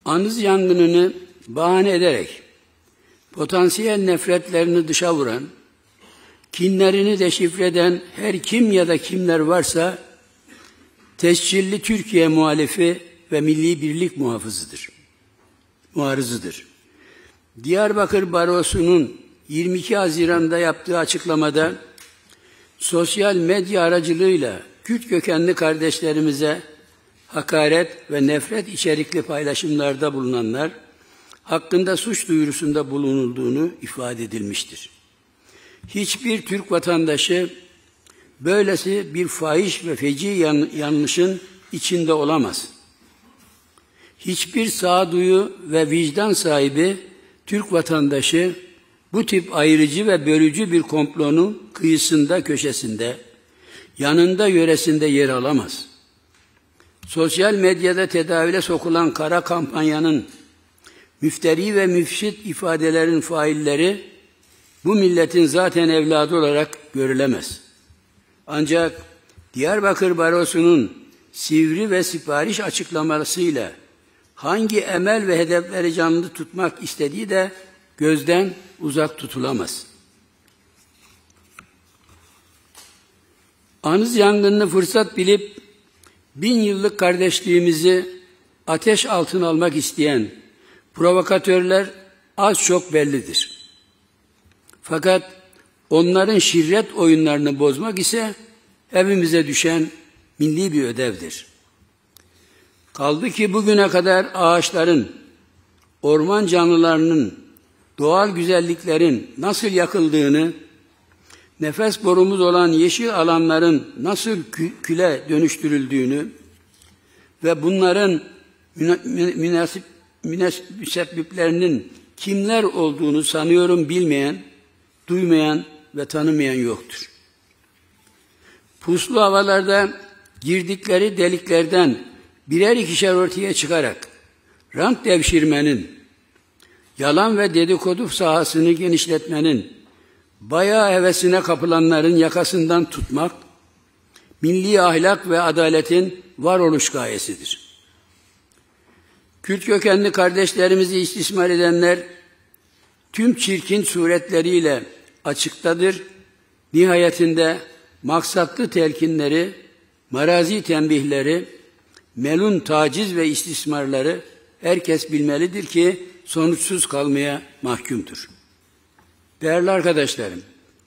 Anız yangınını bahane ederek potansiyel nefretlerini dışa vuran, kinlerini deşifre eden her kim ya da kimler varsa tescilli Türkiye muhalifi ve milli birlik muarızıdır. Diyarbakır Barosu'nun 22 Haziran'da yaptığı açıklamada sosyal medya aracılığıyla Kürt kökenli kardeşlerimize hakaret ve nefret içerikli paylaşımlarda bulunanlar hakkında suç duyurusunda bulunulduğunu ifade edilmiştir. Hiçbir Türk vatandaşı böylesi bir fahiş ve feci yanlışın içinde olamaz. Hiçbir sağduyu ve vicdan sahibi Türk vatandaşı bu tip ayrıcı ve bölücü bir komplonun kıyısında, köşesinde, yanında, yöresinde yer alamaz. Sosyal medyada tedavüle sokulan kara kampanyanın müfteri ve müfsit ifadelerin failleri bu milletin zaten evladı olarak görülemez. Ancak Diyarbakır Barosu'nun sivri ve sipariş açıklamasıyla hangi emel ve hedefleri canlı tutmak istediği de gözden uzak tutulamaz. Anız yangınını fırsat bilip 1000 yıllık kardeşliğimizi ateş altına almak isteyen provokatörler az çok bellidir. Fakat onların şirret oyunlarını bozmak ise hepimize düşen milli bir ödevdir. Kaldı ki bugüne kadar ağaçların, orman canlılarının, doğal güzelliklerin nasıl yakıldığını, nefes borumuz olan yeşil alanların nasıl küle dönüştürüldüğünü ve bunların müsebbiplerinin kimler olduğunu sanıyorum bilmeyen, duymayan ve tanımayan yoktur. Puslu havalarda girdikleri deliklerden birer ikişer ortaya çıkarak rant devşirmenin, yalan ve dedikodu sahasını genişletmenin, bayağı hevesine kapılanların yakasından tutmak, milli ahlak ve adaletin varoluş gayesidir. Kürt kökenli kardeşlerimizi istismar edenler, tüm çirkin suretleriyle açıktadır. Nihayetinde maksatlı telkinleri, marazi tembihleri, melun taciz ve istismarları herkes bilmelidir ki sonuçsuz kalmaya mahkumdur. Değerli arkadaşlarım,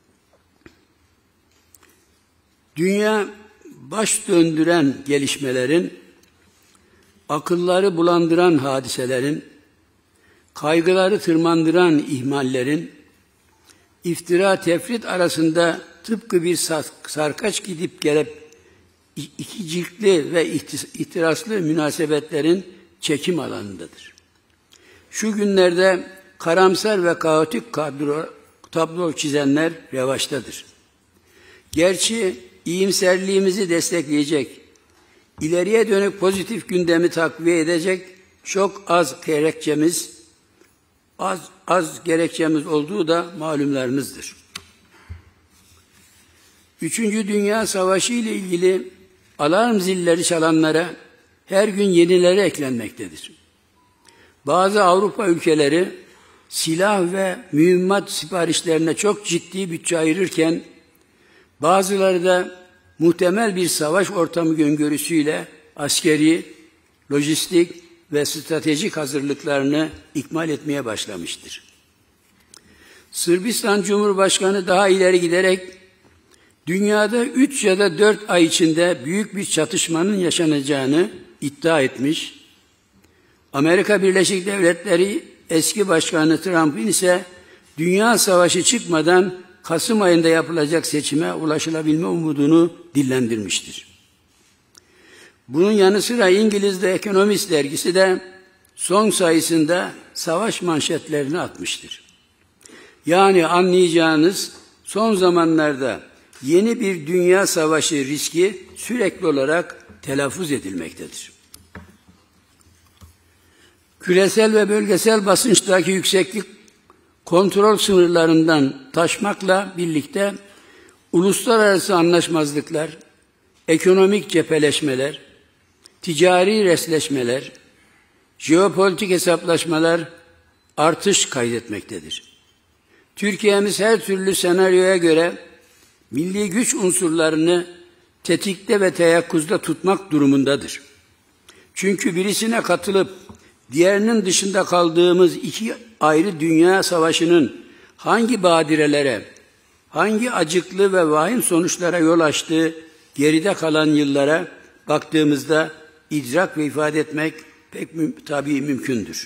dünya baş döndüren gelişmelerin, akılları bulandıran hadiselerin, kaygıları tırmandıran ihmallerin, iftira tefrit arasında tıpkı bir sarkaç gidip gelip iki ciltli ve ihtiraslı münasebetlerin çekim alanındadır. Şu günlerde karamsar ve kaotik tablo çizenler revaçtadır. Gerçi iyimserliğimizi destekleyecek, ileriye dönük pozitif gündemi takviye edecek çok az gerekçemiz olduğu da malumlarınızdır. 3. Dünya Savaşı ile ilgili alarm zilleri çalanlara her gün yenileri eklenmektedir. Bazı Avrupa ülkeleri silah ve mühimmat siparişlerine çok ciddi bütçe ayırırken, bazıları da muhtemel bir savaş ortamı öngörüsüyle askeri, lojistik ve stratejik hazırlıklarını ikmal etmeye başlamıştır. Sırbistan Cumhurbaşkanı daha ileri giderek, dünyada 3 ya da 4 ay içinde büyük bir çatışmanın yaşanacağını iddia etmiş. Amerika Birleşik Devletleri eski başkanı Trump'ın ise dünya savaşı çıkmadan Kasım ayında yapılacak seçime ulaşılabilme umudunu dillendirmiştir. Bunun yanı sıra İngiliz The Economist dergisi de son sayısında savaş manşetlerini atmıştır. Yani anlayacağınız son zamanlarda yeni bir dünya savaşı riski sürekli olarak telaffuz edilmektedir. Küresel ve bölgesel basınçtaki yükseklik kontrol sınırlarından taşmakla birlikte uluslararası anlaşmazlıklar, ekonomik cepheleşmeler, ticari resleşmeler, jeopolitik hesaplaşmalar artış kaydetmektedir. Türkiye'miz her türlü senaryoya göre milli güç unsurlarını tetikte ve teyakkuzda tutmak durumundadır. Çünkü birisine katılıp diğerinin dışında kaldığımız iki ayrı dünya savaşının hangi badirelere, hangi acıklı ve vahim sonuçlara yol açtığı geride kalan yıllara baktığımızda idrak ve ifade etmek pek tabii mümkündür.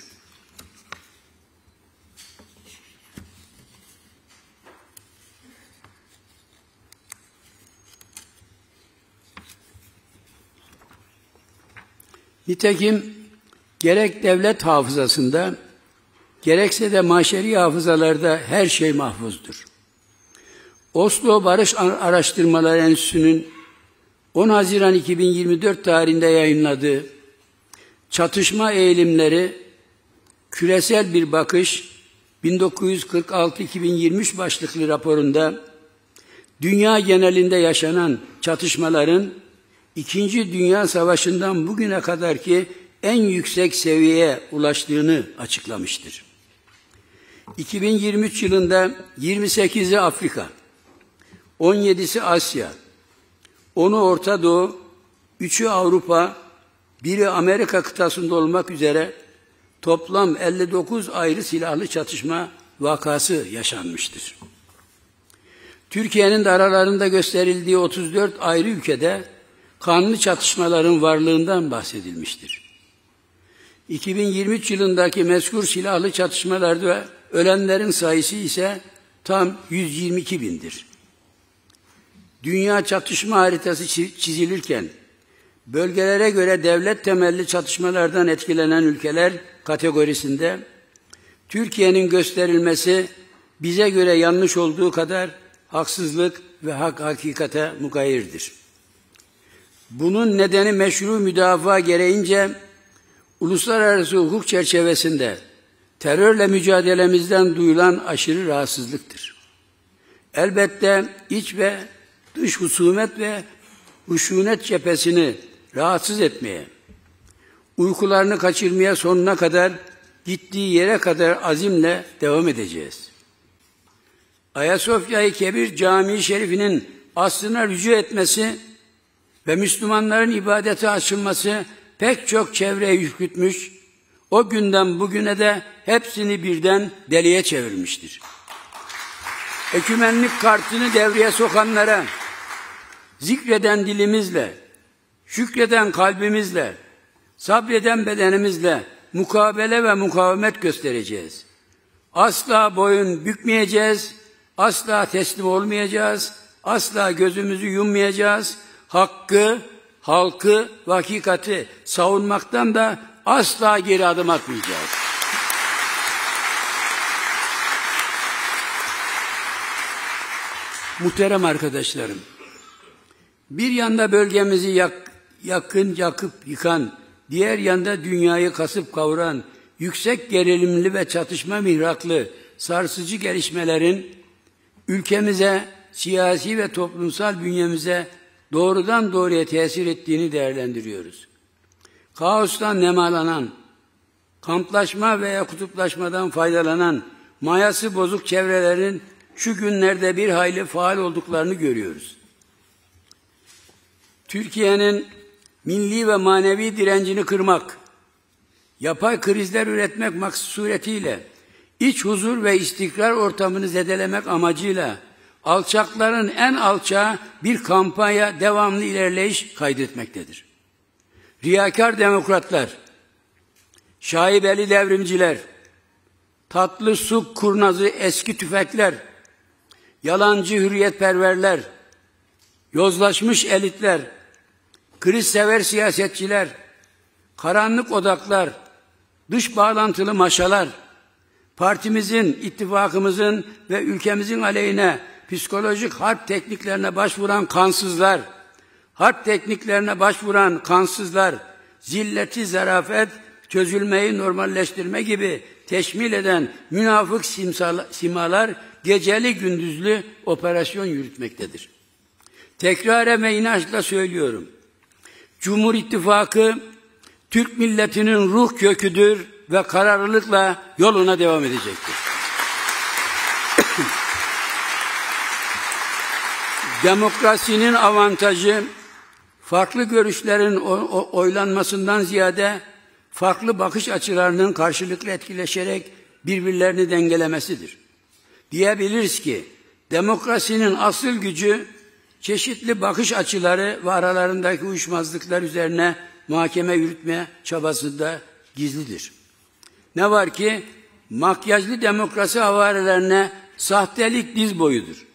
Nitekim gerek devlet hafızasında, gerekse de maşeri hafızalarda her şey mahfuzdur. Oslo Barış Araştırmaları Enstitüsü'nün 10 Haziran 2024 tarihinde yayınladığı Çatışma Eğilimleri, Küresel Bir Bakış 1946-2023 başlıklı raporunda dünya genelinde yaşanan çatışmaların İkinci Dünya Savaşı'ndan bugüne kadarki en yüksek seviyeye ulaştığını açıklamıştır. 2023 yılında 28'i Afrika, 17'si Asya, 10'u Orta Doğu, 3'ü Avrupa, 1'i Amerika kıtasında olmak üzere toplam 59 ayrı silahlı çatışma vakası yaşanmıştır. Türkiye'nin de aralarında gösterildiği 34 ayrı ülkede kanlı çatışmaların varlığından bahsedilmiştir. 2023 yılındaki mezkur silahlı çatışmalarda ölenlerin sayısı ise tam 122 bindir. Dünya çatışma haritası çizilirken bölgelere göre devlet temelli çatışmalardan etkilenen ülkeler kategorisinde Türkiye'nin gösterilmesi bize göre yanlış olduğu kadar haksızlık ve hakikate mugayirdir. Bunun nedeni meşru müdafaa gereğince uluslararası hukuk çerçevesinde terörle mücadelemizden duyulan aşırı rahatsızlıktır. Elbette iç ve dış husumet ve huşunet cephesini rahatsız etmeye, uykularını kaçırmaya sonuna kadar, gittiği yere kadar azimle devam edeceğiz. Ayasofya-i Kebir Camii Şerifi'nin aslına rücu etmesi ve Müslümanların ibadete açılması pek çok çevreye ürkütmüş, o günden bugüne de hepsini birden deliye çevirmiştir. Ekümenlik kartını devreye sokanlara, zikreden dilimizle, şükreden kalbimizle, sabreden bedenimizle mukabele ve mukavemet göstereceğiz. Asla boyun bükmeyeceğiz, asla teslim olmayacağız, asla gözümüzü yummayacağız. Hakkı, halkı ve hakikati savunmaktan da asla geri adım atmayacağız. Muhterem arkadaşlarım, bir yanda bölgemizi yakıp yıkan, diğer yanda dünyayı kasıp kavuran, yüksek gerilimli ve çatışma mihraklı, sarsıcı gelişmelerin ülkemize, siyasi ve toplumsal bünyemize doğrudan doğruya tesir ettiğini değerlendiriyoruz. Kaostan nemalanan, kamplaşma veya kutuplaşmadan faydalanan, mayası bozuk çevrelerin şu günlerde bir hayli faal olduklarını görüyoruz. Türkiye'nin milli ve manevi direncini kırmak, yapay krizler üretmek suretiyle, iç huzur ve istikrar ortamını zedelemek amacıyla alçakların en alçağı bir kampanya devamlı ilerleyiş kaydetmektedir. Riyakar demokratlar, şaibeli devrimciler, tatlı su kurnazı eski tüfekler, yalancı hürriyetperverler, yozlaşmış elitler, kriz sever siyasetçiler, karanlık odaklar, dış bağlantılı maşalar, partimizin, ittifakımızın ve ülkemizin aleyhine psikolojik harp tekniklerine başvuran kansızlar, zilleti zarafet, çözülmeyi normalleştirme gibi teşmil eden münafık simalar geceli gündüzlü operasyon yürütmektedir. Tekraren ve inançla söylüyorum. Cumhur İttifakı Türk milletinin ruh köküdür ve kararlılıkla yoluna devam edecektir. Demokrasinin avantajı, farklı görüşlerin oylanmasından ziyade farklı bakış açılarının karşılıklı etkileşerek birbirlerini dengelemesidir. Diyebiliriz ki demokrasinin asıl gücü çeşitli bakış açıları ve aralarındaki uyuşmazlıklar üzerine muhakeme yürütme çabasında gizlidir. Ne var ki makyajlı demokrasi havarelerine sahtelik diz boyudur.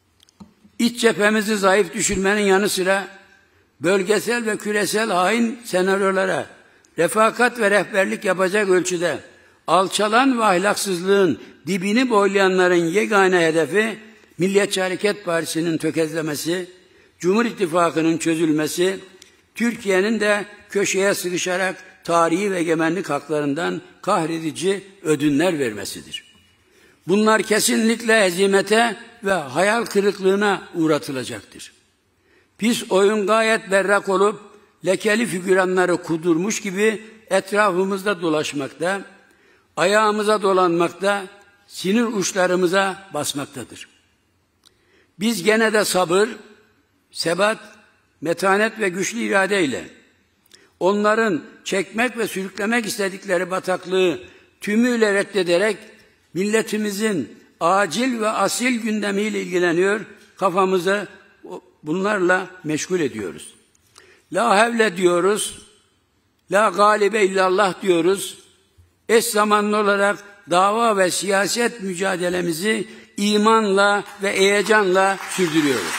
İç cephemizi zayıf düşürmenin yanı sıra bölgesel ve küresel hain senaryolara refakat ve rehberlik yapacak ölçüde alçalan ve ahlaksızlığın dibini boylayanların yegane hedefi Milliyetçi Hareket Partisi'nin tökezlemesi, Cumhur İttifakı'nın çözülmesi, Türkiye'nin de köşeye sıkışarak tarihi ve egemenlik haklarından kahredici ödünler vermesidir. Bunlar kesinlikle hezimete ve hayal kırıklığına uğratılacaktır. Pis oyun gayet berrak olup lekeli figüranları kudurmuş gibi etrafımızda dolaşmakta, ayağımıza dolanmakta, sinir uçlarımıza basmaktadır. Biz gene de sabır, sebat, metanet ve güçlü iradeyle onların çekmek ve sürüklemek istedikleri bataklığı tümüyle reddederek milletimizin acil ve asil gündemiyle ilgileniyor, kafamızı bunlarla meşgul ediyoruz. La havle diyoruz, la galibe illallah diyoruz. Eş zamanlı olarak dava ve siyaset mücadelemizi imanla ve heyecanla sürdürüyoruz.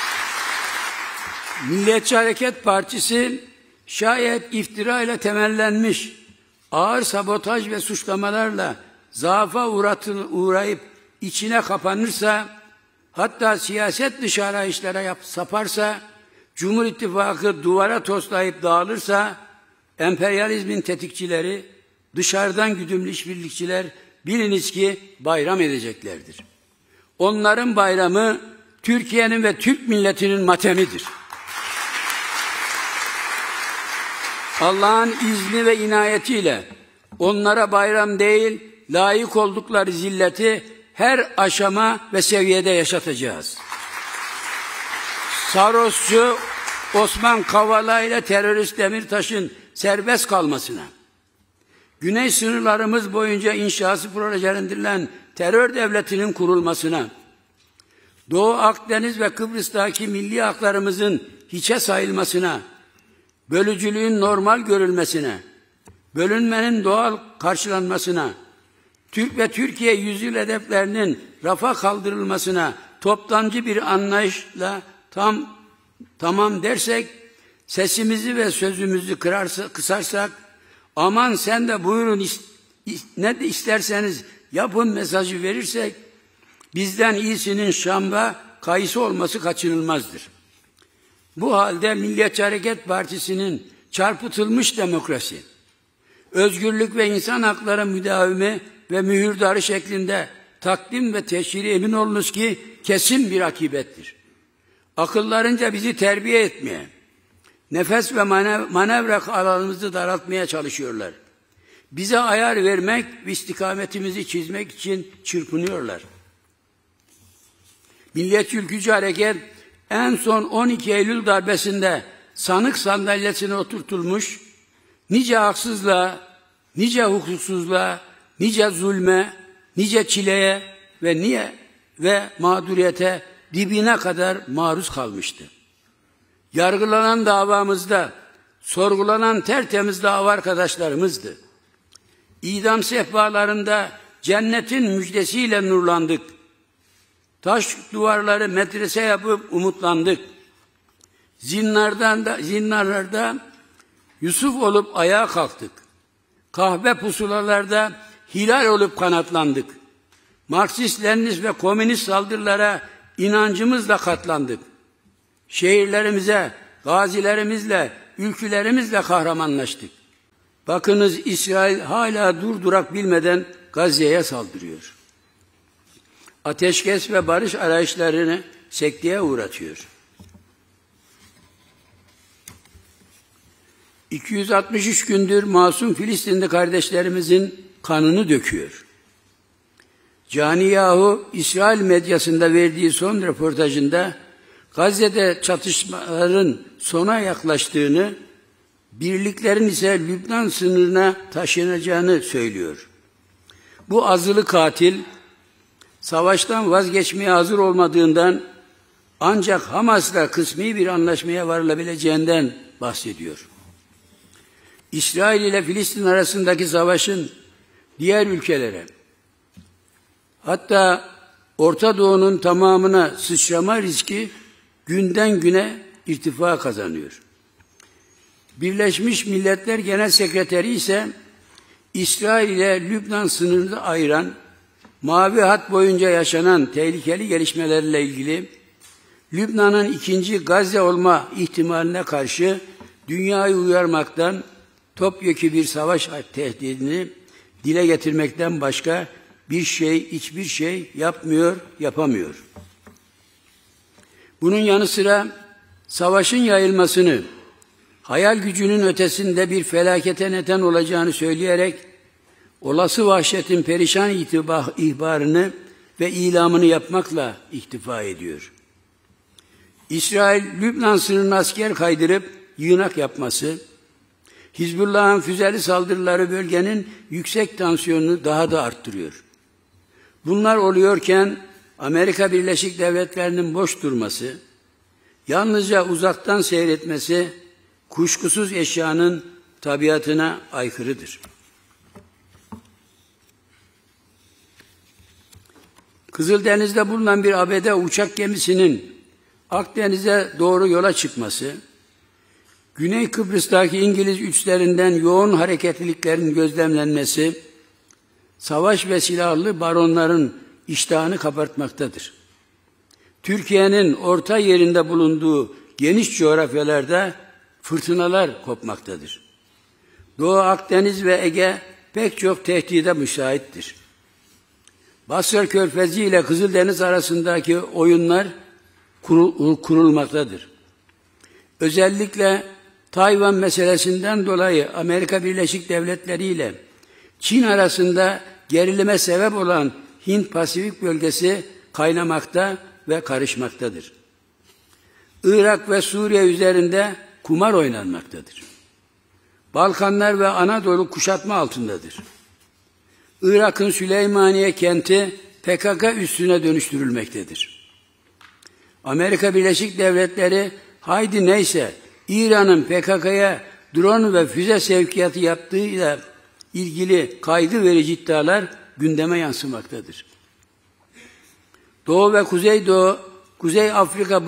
Milliyetçi Hareket Partisi şayet iftira ile temellenmiş ağır sabotaj ve suçlamalarla zaafa uğrayıp içine kapanırsa, hatta siyaset dışı arayışlara saparsa, Cumhur İttifakı duvara toslayıp dağılırsa, emperyalizmin tetikçileri, dışarıdan güdümlü işbirlikçiler biliniz ki bayram edeceklerdir. Onların bayramı Türkiye'nin ve Türk milletinin matemidir. Allah'ın izni ve inayetiyle onlara bayram değil, layık oldukları zilleti her aşama ve seviyede yaşatacağız. Sarosçu Osman Kavala ile terörist Demirtaş'ın serbest kalmasına, güney sınırlarımız boyunca inşası projelendirilen terör devletinin kurulmasına, Doğu Akdeniz ve Kıbrıs'taki milli haklarımızın hiçe sayılmasına, bölücülüğün normal görülmesine, bölünmenin doğal karşılanmasına, Türk ve Türkiye yüzyıl hedeflerinin rafa kaldırılmasına toptancı bir anlayışla tamam dersek, sesimizi ve sözümüzü kısarsak, aman sen de buyurun ne isterseniz yapın mesajı verirsek, bizden iyisinin Şam'da kayısı olması kaçınılmazdır. Bu halde Milliyetçi Hareket Partisi'nin çarpıtılmış demokrasi, özgürlük ve insan hakları müdavimi ve mühürdarı şeklinde takdim ve teşhiri emin olunuz ki kesin bir akibettir. Akıllarınca bizi terbiye etmeye, nefes ve manevra alanımızı daraltmaya çalışıyorlar. Bize ayar vermek ve istikametimizi çizmek için çırpınıyorlar. Milliyetçi Ülkücü Hareket en son 12 Eylül darbesinde sanık sandalyesine oturtulmuş, nice haksızlığa, nice hukuksuzluğa, nice zulme, nice çileye ve mağduriyete dibine kadar maruz kalmıştı. Yargılanan davamızda, sorgulanan tertemiz dava arkadaşlarımızdı. İdam sehpalarında cennetin müjdesiyle nurlandık. Taş duvarları medrese yapıp umutlandık. Zindanlarda Yusuf olup ayağa kalktık. Kahve pusulalarda hilal olup kanatlandık. Marksist, Leninist ve komünist saldırılara inancımızla katlandık. Şehirlerimize, gazilerimizle, ülkülerimizle kahramanlaştık. Bakınız İsrail hala durdurak bilmeden Gazze'ye saldırıyor. Ateşkes ve barış arayışlarını sekteye uğratıyor. 263 gündür masum Filistinli kardeşlerimizin kanını döküyor. Caniyahu, İsrail medyasında verdiği son röportajında Gazze'de çatışmaların sona yaklaştığını, birliklerin ise Lübnan sınırına taşınacağını söylüyor. Bu azılı katil, savaştan vazgeçmeye hazır olmadığından ancak Hamas'la kısmi bir anlaşmaya varılabileceğinden bahsediyor. İsrail ile Filistin arasındaki savaşın diğer ülkelere, hatta Orta Doğu'nun tamamına sıçrama riski günden güne irtifa kazanıyor. Birleşmiş Milletler Genel Sekreteri ise İsrail ile Lübnan sınırını ayıran Mavi Hat boyunca yaşanan tehlikeli gelişmelerle ilgili Lübnan'ın ikinci Gazze olma ihtimaline karşı dünyayı uyarmaktan, topyekün bir savaş tehdidini dile getirmekten başka hiçbir şey yapmıyor, yapamıyor. Bunun yanı sıra savaşın yayılmasını, hayal gücünün ötesinde bir felakete neden olacağını söyleyerek olası vahşetin perişan ihbarını ve ilamını yapmakla iktifa ediyor. İsrail, Lübnan sınırına asker kaydırıp yığınak yapması, Hizbullah'ın füzeli saldırıları bölgenin yüksek tansiyonunu daha da arttırıyor. Bunlar oluyorken Amerika Birleşik Devletleri'nin boş durması, yalnızca uzaktan seyretmesi kuşkusuz eşyanın tabiatına aykırıdır. Kızıldeniz'de bulunan bir ABD uçak gemisinin Akdeniz'e doğru yola çıkması, Güney Kıbrıs'taki İngiliz üslerinden yoğun hareketliliklerin gözlemlenmesi, savaş ve silahlı baronların iştahını kabartmaktadır. Türkiye'nin orta yerinde bulunduğu geniş coğrafyalarda fırtınalar kopmaktadır. Doğu Akdeniz ve Ege pek çok tehdide müsaittir. Basra Körfezi ile Kızıldeniz arasındaki oyunlar kurulmaktadır. Özellikle Tayvan meselesinden dolayı Amerika Birleşik Devletleri ile Çin arasında gerilime sebep olan Hint-Pasifik bölgesi kaynamakta ve karışmaktadır. Irak ve Suriye üzerinde kumar oynanmaktadır. Balkanlar ve Anadolu kuşatma altındadır. Irak'ın Süleymaniye kenti PKK üssüne dönüştürülmektedir. Amerika Birleşik Devletleri haydi neyse İran'ın PKK'ya drone ve füze sevkiyatı yaptığıyla ilgili kaygı verici iddialar gündeme yansımaktadır. Doğu ve Kuzeydoğu, Kuzey Afrika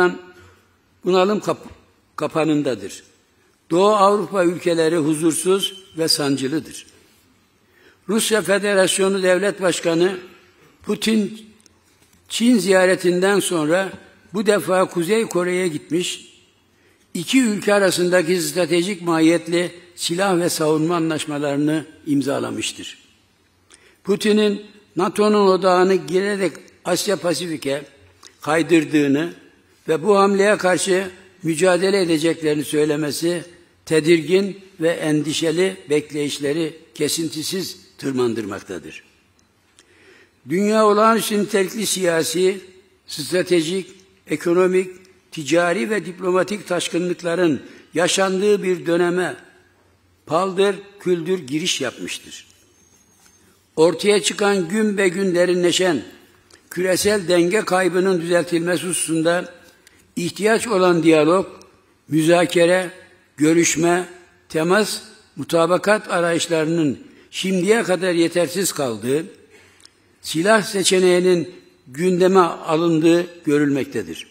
bunalım kapanındadır. Doğu Avrupa ülkeleri huzursuz ve sancılıdır. Rusya Federasyonu Devlet Başkanı Putin, Çin ziyaretinden sonra bu defa Kuzey Kore'ye gitmiş, iki ülke arasındaki stratejik mahiyetli silah ve savunma anlaşmalarını imzalamıştır. Putin'in NATO'nun odağını girerek Asya Pasifik'e kaydırdığını ve bu hamleye karşı mücadele edeceklerini söylemesi, tedirgin ve endişeli bekleyişleri kesintisiz tırmandırmaktadır. Dünya olağanüstü nitelikli siyasi, stratejik, ekonomik, ticari ve diplomatik taşkınlıkların yaşandığı bir döneme paldır küldür giriş yapmıştır. Ortaya çıkan gün be gün derinleşen küresel denge kaybının düzeltilmesi hususunda ihtiyaç olan diyalog, müzakere, görüşme, temas, mutabakat arayışlarının şimdiye kadar yetersiz kaldığı, silah seçeneğinin gündeme alındığı görülmektedir.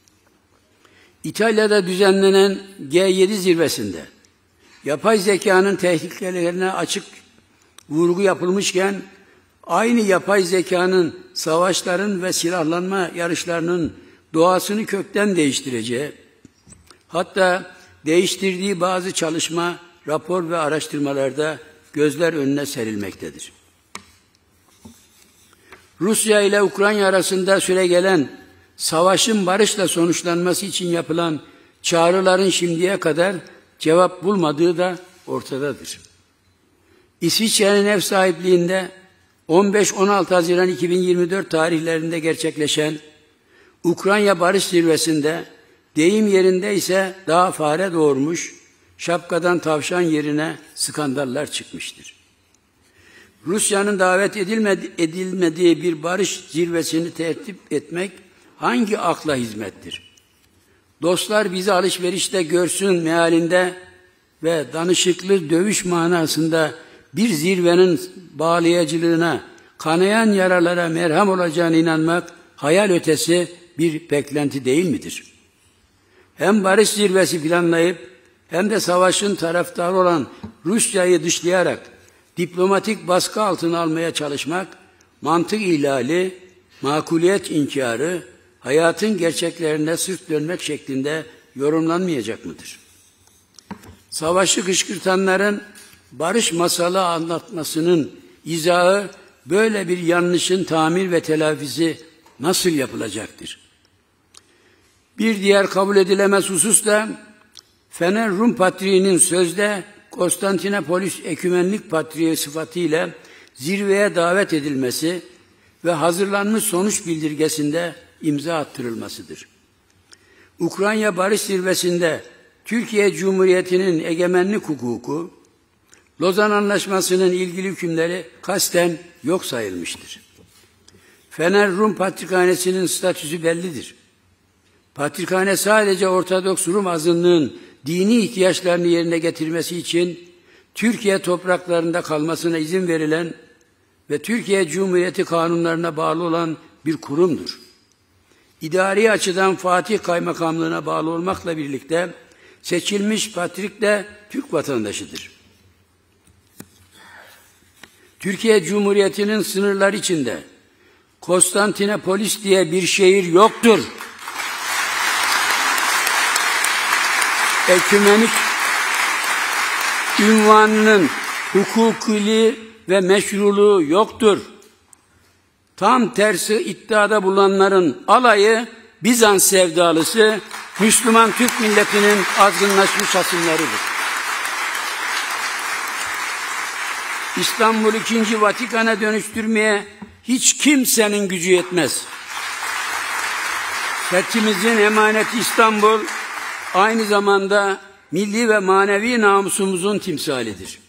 İtalya'da düzenlenen G7 zirvesinde yapay zekanın tehlikelerine açık vurgu yapılmışken, aynı yapay zekanın savaşların ve silahlanma yarışlarının doğasını kökten değiştireceği, hatta değiştirdiği bazı çalışma, rapor ve araştırmalarda gözler önüne serilmektedir. Rusya ile Ukrayna arasında süregelen savaşın barışla sonuçlanması için yapılan çağrıların şimdiye kadar cevap bulmadığı da ortadadır. İsviçre'nin ev sahipliğinde 15-16 Haziran 2024 tarihlerinde gerçekleşen Ukrayna Barış Zirvesi'nde deyim yerinde ise daha fare doğurmuş, şapkadan tavşan yerine skandallar çıkmıştır. Rusya'nın davet edilmediği bir barış zirvesini tertip etmek hangi akla hizmettir? Dostlar bizi alışverişte görsün mealinde ve danışıklı dövüş manasında bir zirvenin bağlayıcılığına, kanayan yaralara merhem olacağına inanmak hayal ötesi bir beklenti değil midir? Hem barış zirvesi planlayıp hem de savaşın taraftarı olan Rusya'yı dışlayarak diplomatik baskı altına almaya çalışmak, mantık ihlali, makuliyet inkarı, hayatın gerçeklerine sırt dönmek şeklinde yorumlanmayacak mıdır? Savaşı kışkırtanların barış masalı anlatmasının izahı böyle bir yanlışın tamir ve telafisi nasıl yapılacaktır? Bir diğer kabul edilemez husus da Fener Rum Patriği'nin sözde Konstantinopolis Ekümenlik Patriği sıfatıyla zirveye davet edilmesi ve hazırlanmış sonuç bildirgesinde imza attırılmasıdır. Ukrayna Barış Zirvesi'nde Türkiye Cumhuriyeti'nin egemenlik hukuku, Lozan Anlaşması'nın ilgili hükümleri kasten yok sayılmıştır. Fener Rum Patrikhanesi'nin statüsü bellidir. Patrikhane sadece Ortodoks Rum azınlığın dini ihtiyaçlarını yerine getirmesi için Türkiye topraklarında kalmasına izin verilen ve Türkiye Cumhuriyeti kanunlarına bağlı olan bir kurumdur. İdari açıdan Fatih Kaymakamlığına bağlı olmakla birlikte seçilmiş patrik de Türk vatandaşıdır. Türkiye Cumhuriyeti'nin sınırları içinde Konstantinopolis diye bir şehir yoktur. Ekümenik ünvanının hukukili ve meşruluğu yoktur. Tam tersi iddiada bulunanların alayı Bizans sevdalısı Müslüman Türk milletinin azgınlaşmış hasımlarıdır. İstanbul II. Vatikan'a dönüştürmeye hiç kimsenin gücü yetmez. Fethimizin emaneti İstanbul aynı zamanda milli ve manevi namusumuzun timsalidir.